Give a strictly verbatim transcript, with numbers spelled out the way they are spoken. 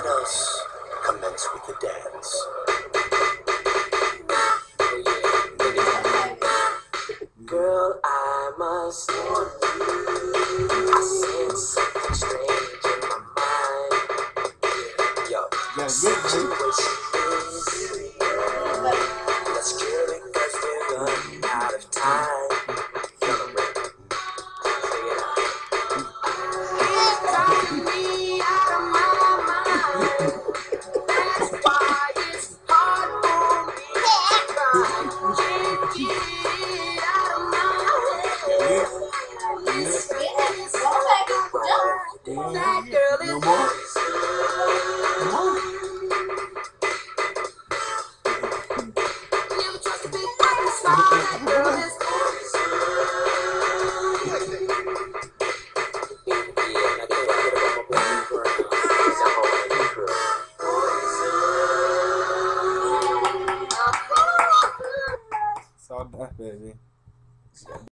let us commence with the dance. Girl, I must warn you, I sense something strange in my mind. Yo, Yeah, situation is real. Let's cure it cause we're running out of time. Feel the rhythm. Sing it out. It's driving me out of my mind. That's why it's hard for me to cry. Can't get it out of my head. It's that girl is No more? Come on. never trust a big body smile. That girl is yeah, I get it on my black ground. I'm already girl. It's all that, baby.